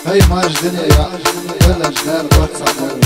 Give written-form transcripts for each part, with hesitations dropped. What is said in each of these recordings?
هي ماجدني يا ولا جدار واتساب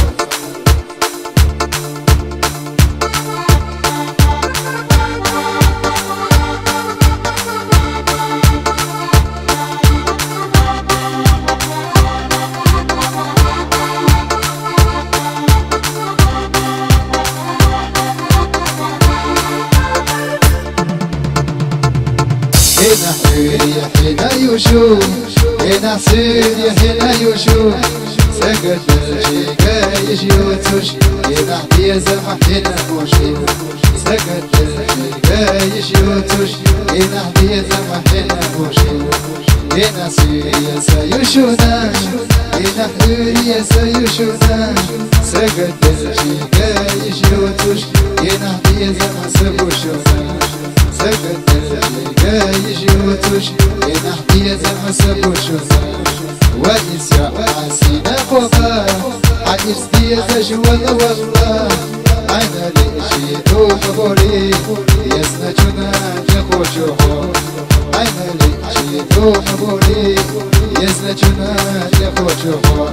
هنا حيري حنا يشوف هنا حسيني هنا يشوف سقط الجيكا يشيوتوش هنا حدي زمح هنا خوشي سقط الجيكا يشيوتوش هنا حدي زمح هنا خوشي هنا سيري سيشونا هنا حيري سيشونا سقط الجيكا يشيوتوش هنا حدي زمح سبوشونا سقط الجيكا يشيوتوش هنا حدي زمح سبوشونا وإسيا عسينا خوفا عجز ديزاج والله أنا ليشيتو مبوري يسنجنا جخوشوخو أنا ليشيتو مبوري يسنجنا جخوشوخو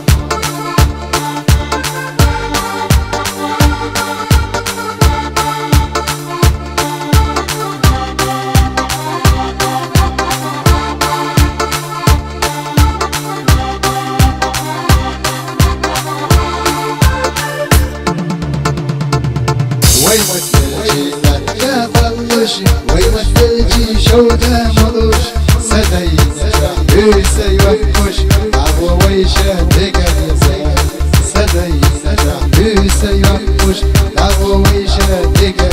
ويمثلجي شوده مضوش سدينا شعبي سيوحوش عبو ويشه دقا سدينا شعبي سيوحوش عبو ويشه دقا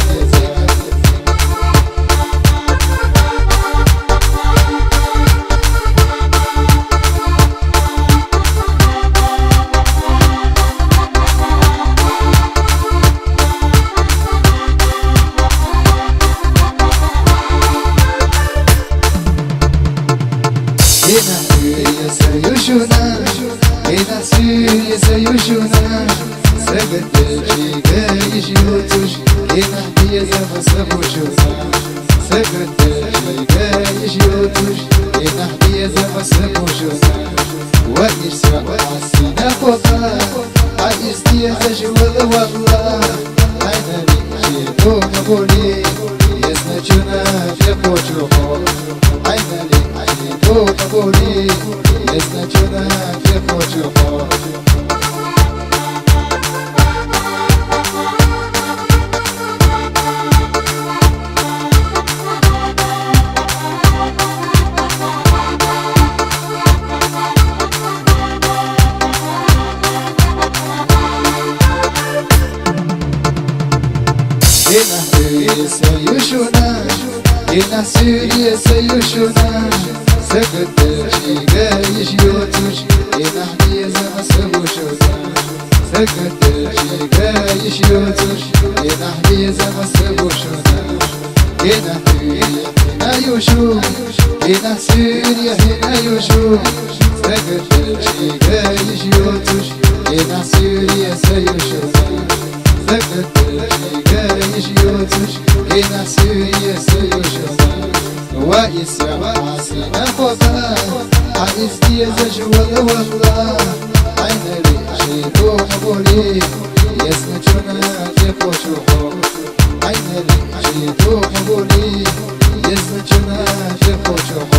هنا سوريا سيشونا هنا سوريا سيشونا سقط الجيكا يشيوتوش هنا حدي زمح سبوشونا سقط الجيكا يشيوتوش هنا حدي زمح سبوشونا وإسرع عسينا خوفا عجز ديزاج والله أنا ليشيتو مبولي يسنجنا جخوشوخو أنا ليشيتو مبولي يسنجنا جخوشوخو هنا سوريا سيشونا هنا سوريا سيشونا سقط الجيكا يشيوتوش هنا حدي زمح سبوشونا سقط الجيكا يشيوتوش هنا حدي زمح سبوشونا هنا حيري هنا يشوف هنا سوريا هنا يشوف سقط الجيكا يشيوتوش هنا سوريا سيشونا سقط الجيكا يشيوتوش هنا سوريا سيشونا وإسيا عسينا خوفا عجز ديزاج والله أنا ليشيتو مبولي يسنجنا جخوشوخو أنا ليشيتو مبولي يسنجنا جخوشوخو